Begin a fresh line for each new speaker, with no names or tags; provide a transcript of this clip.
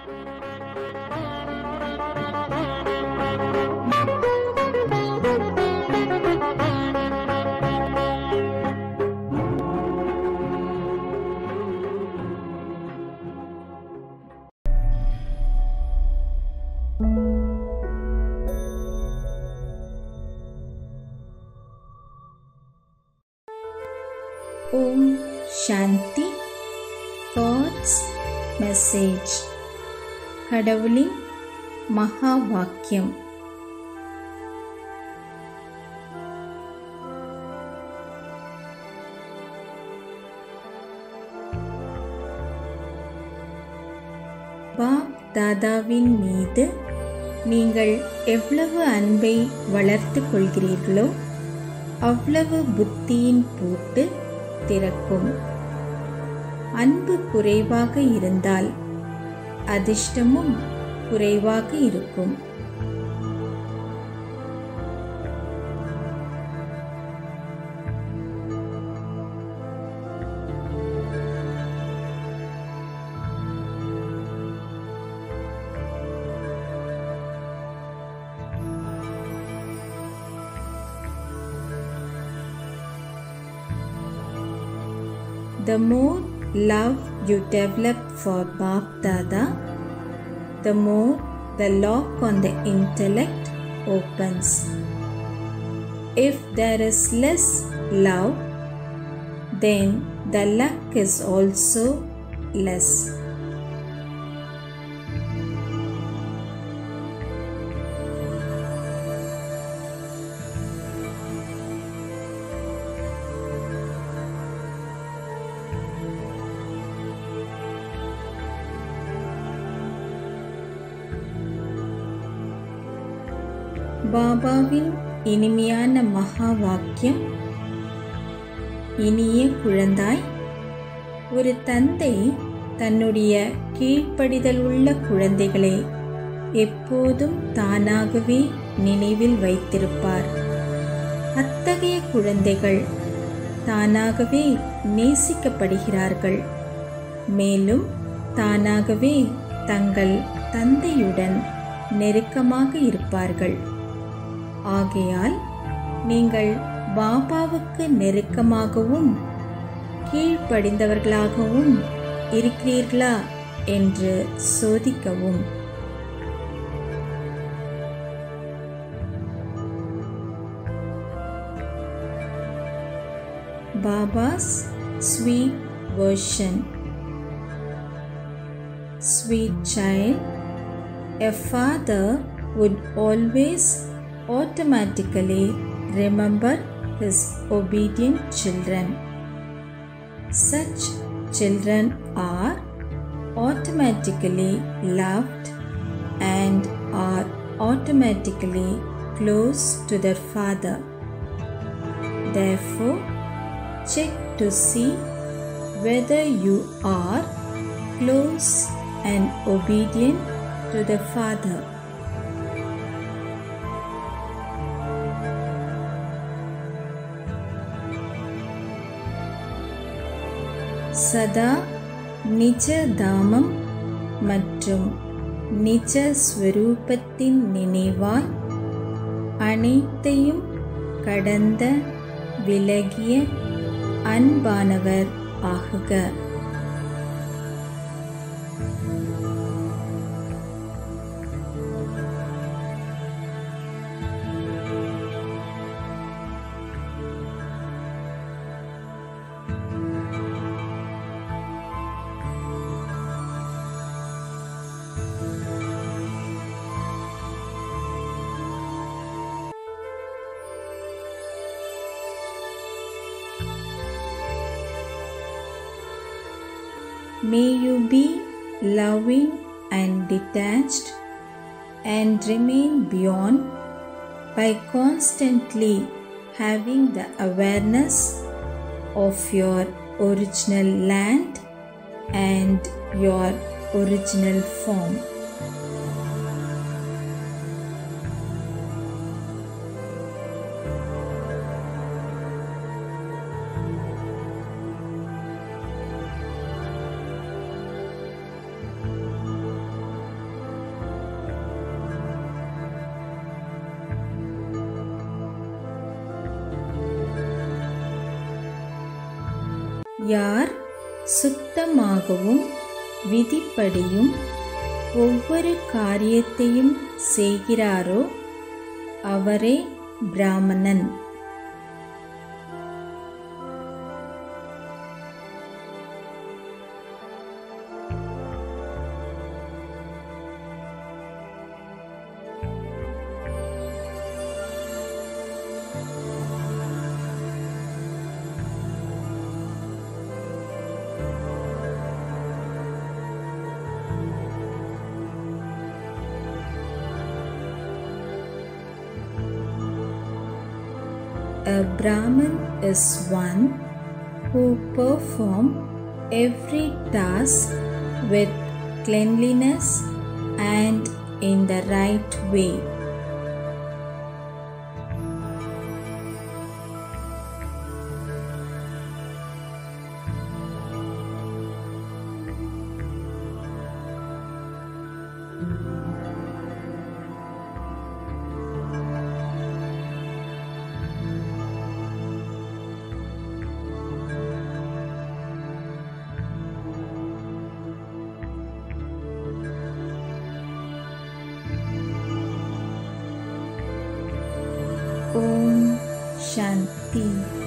Om Shanti. God's message. கடவுளின் மகா வாக்கியம். பாப் தாதாவின் மீது நீங்கள் எவ்வளவு அன்பை வளர்த்து கொள்கிறீர்களோ அவ்வளவு புத்தியின் பூட்டு திறக்கும். அன்பு குறைவாக இருந்தால் அதிர்ஷ்டமும் குறைவாக இருக்கும். The more love you develop for Bap Dada, the more the lock on the intellect opens. If there is less love, then the luck is also less. பாபாவின் இனிமையான மகா வாக்கியம். இனிய குழந்தாய், ஒரு தந்தை தன்னுடைய கீழ்ப்படிதல் உள்ள குழந்தைகளை எப்போதும் தானாகவே நினைவில் வைத்திருப்பார். அத்தகைய குழந்தைகள் தானாகவே நேசிக்கப்படுகிறார்கள். மேலும் தானாகவே தங்கள் தந்தையுடன் நெருக்கமாக இருப்பார்கள். ஆகையால் நீங்கள் பாபாவுக்கு நெருக்கமாகவும் கீழ்ப்படிந்தவர்களாகவும் இருக்கிறீர்களா என்று சோதிக்கவும். Baba's sweet version. Sweet child, a father would always automatically remember his obedient children. Such children are automatically loved and are automatically close to their father. Therefore, check to see whether you are close and obedient to the father. சதா நிஜ தாமம் மற்றும் நிஜ ஸ்வரூபத்தின் நினைவாய் அனைத்தையும் கடந்த விலகிய அன்பானவர் ஆகுக. May you be loving and detached and remain beyond by constantly having the awareness of your original land and your original form. யார் சுத்தமாகவும் விதிப்படியும் ஒவ்வொரு காரியத்தையும் செய்கிறாரோ அவரே பிராமணன். A Brahmin is one who performs every task with cleanliness and in the right way. Om Shanti.